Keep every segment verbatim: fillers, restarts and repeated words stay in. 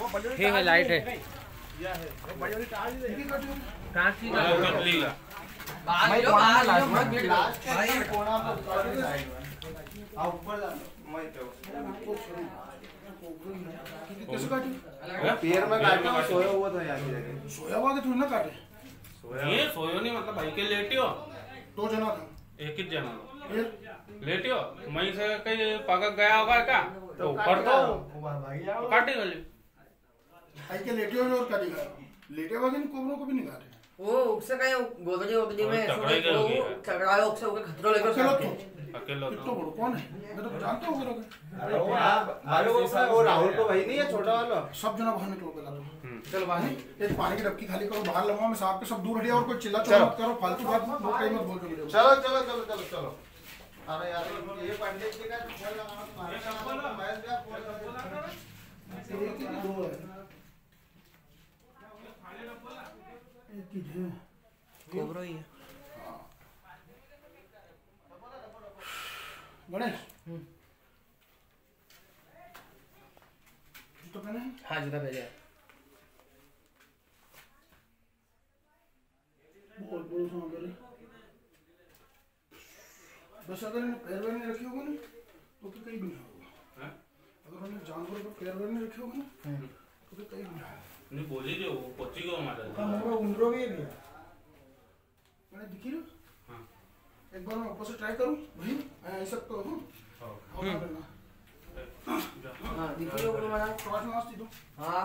है है लाइट है पैर में काटे सोया हुआ था यार सोया हुआ के थोड़ी ना काटे ये सोयो नहीं मतलब भाई के लेटियो दो जना था एक ही जना लेटियो मई से कहीं पकड़ गया होगा क्या तो ऊपर तो काटी गली आई के लेटे हुए और काटी गया लेटे हुए के कोबरों को भी नहीं काटे वो उससे कहीं गोदड़ी गोदड़ी में चकराए उससे ओके खतरो लेकर अकेला तो अकेला तो बड़ो कौन है मैं तो जानता हूँ करोगे अरे वो वो राहुल तो वही नहीं है छोटा वाला सब जना बाहर निकलो पहला तो चलो बाहर एक पानी की डबकी खाली करो बाहर लगाओ मैं सांप के सब दूर हटिया और कोई चिल्ला चलो मत करो फालतू बात मत कहीं मत बोल दो चलो चलो चलो चलो चलो अरे यार ये पंडित जी का चल लगाना तुम्हारे का मैं क्या बोल रहा हूं एक ही दो है एक ही है कोबरा ही है गणेश जूता पहने हैं हाँ जूता पहने बोल बोल सुनो मेरे बस अगर इन्हें पैर वैर नहीं रखे होगा ना तो फिर कहीं भी नहीं होगा अगर उन्हें जानवरों पर पैर वैर नहीं रखे होगा ना तो फिर कहीं भी नहीं होगा नहीं बोली जो वो कोची को मारा हाँ मुंबई उंदरो भी है भैया मैंने दिखी रो हाँ एक बार मैं ऊपर से ट्राई करूँ भाई मैं ऐसा तो हूँ और क्या करना हाँ दिखी लो बोलो महाराज थोड़ा सा नाश्ती दो हाँ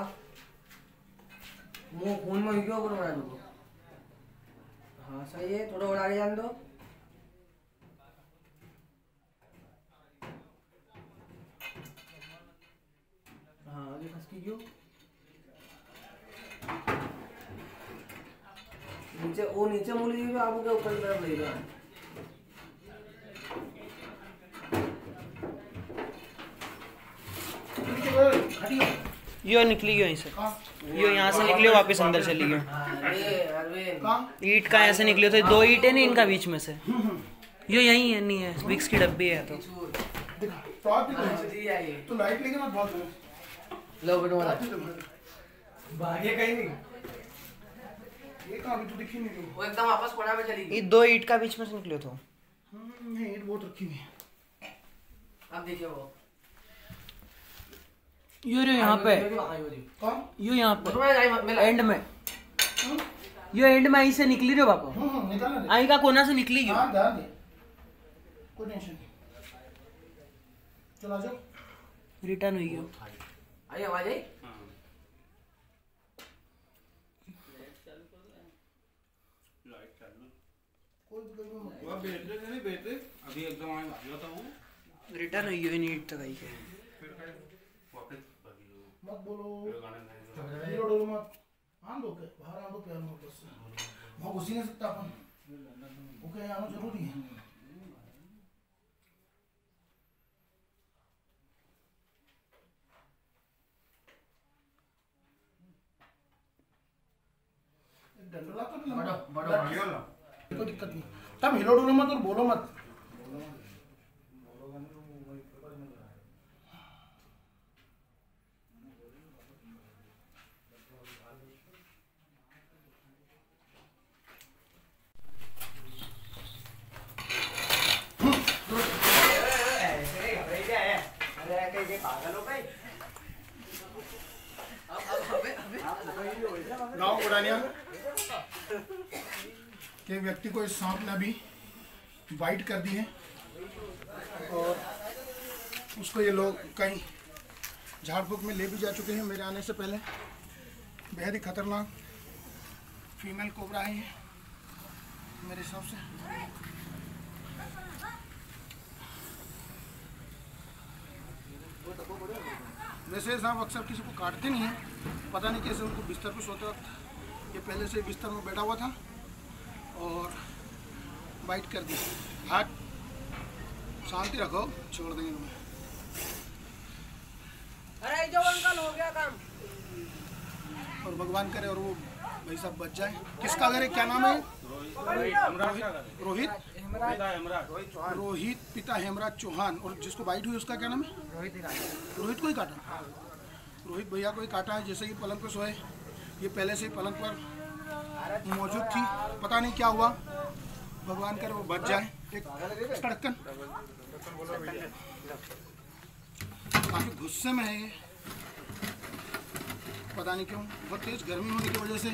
मुंह खून में क्यों बोलो महाराज को हाँ सही है थोड़ा और आगे जान दो हाँ आगे खस कीजिए नीचे वो नीचे मुड़ लीजिए आपको क्या ऊपर की तरफ लेगा यो निकली गई से यो यहाँ से निकली वापस अंदर चली गई ईट का ऐसे निकले थे दो ईट है ना इनका बीच में से यो यही है नहीं है विक्स की डब्बी है तो तो लाइट लेके मत बहुत लो बेटो वाला भागे कहीं नहीं ये कहाँ भी तो दिखी नहीं वो एकदम वापस कोना में चली गई ये दो ईट का बीच में से निकले तो नहीं ईट बहुत रखी हुई है अब देखिए वो यो रे यहाँ पे कौन यो यहाँ पे एंड में यो एंड में आई से निकली रे बापा हम्म निकालना दे आई का कोना से निकली हाँ ध्यान दे कोई टेंशन नहीं चलो आ जाओ रिटर्न हुई गयो आई आवाज आई वो बैटरी नहीं बैटरी अभी एकदम आए भागो था वो रिटर्न हुई गयो नीट तक आई के वापस मत बोलो हीरो डोलो मत आन दो के बाहर आन दो प्यार मोहब्बत से वहाँ घुस ही नहीं सकता अपन ओके आना जरूरी है एक डंडोला तो नहीं बड़ो बड़ो ना कोई दिक्कत नहीं तब हिलो डोलो मत और बोलो मत गाँव बुरानिया के व्यक्ति को इस सांप ने अभी बाइट कर दी है और उसको ये लोग कहीं झाड़ फूक में ले भी जा चुके हैं मेरे आने से पहले। बेहद ही खतरनाक फीमेल कोबरा है ये मेरे हिसाब से। वैसे सांप अक्सर किसी को काटते नहीं हैं, पता नहीं कैसे उनको बिस्तर पे सोते वक्त ये पहले से बिस्तर में बैठा हुआ था और बाइट कर दी। हाथ शांति रखो, छोड़ देंगे तुम्हें। अरे जो अंकल हो गया काम। और भगवान करे और वो भाई साहब बच जाए। किसका घर है, क्या नाम है? रोहित रोहित पिता हेमराज चौहान। और जिसको बाइट हुई उसका क्या नाम है? रोहित रोहित को ही काटा। रोहित भैया को ही काटा है। जैसे ही पलंग पर सोए, ये पहले से ही पलंग पर मौजूद थी। पता नहीं क्या हुआ, भगवान करे वो बच जाए। एक ढक्कन काफी गुस्से में है ये, पता नहीं क्यों। बहुत तेज गर्मी होने की वजह से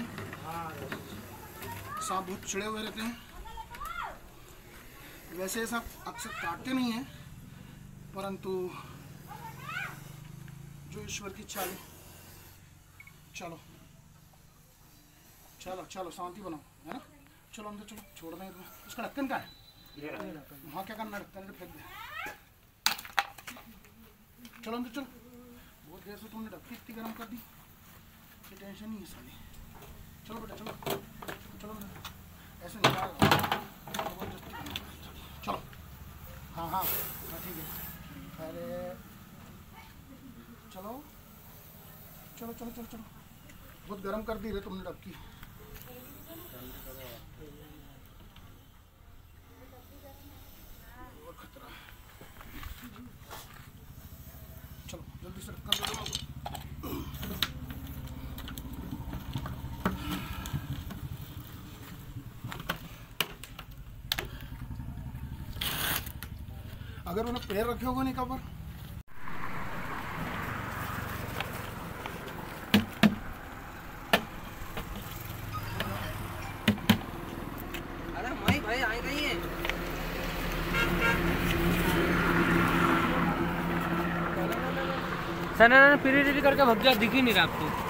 सांप बहुत चिड़े हुए रहते हैं। वैसे सांप अक्सर काटते नहीं हैं, परंतु जो ईश्वर की इच्छा है। चलो चलो चलो शांति बनाओ, है ना। चलो अंदर चलो, छोड़ दें तुम्हें। उसका ढक्कन का है वहाँ, क्या करना, ढक्कन फेंक दे। चलो अंदर चलो। बहुत देर से तुमने ढक्की इतनी गर्म कर दी, ये टेंशन नहीं है साली। चलो बेटा चलो चलो बेटा, ऐसे निकाल चलो। हाँ हाँ हाँ ठीक है। अरे चलो चलो चलो चलो चलो। बहुत गर्म कर दी रे तुमने ढक्की। और खतरा। चलो जल्दी से ढक्कन दे दो। अगर उन्हें पैर रखे होगा नहीं कवर। अरे भाई भाई आए नहीं है। सर फिर करके भग जा, दिख ही नहीं रहा आपको।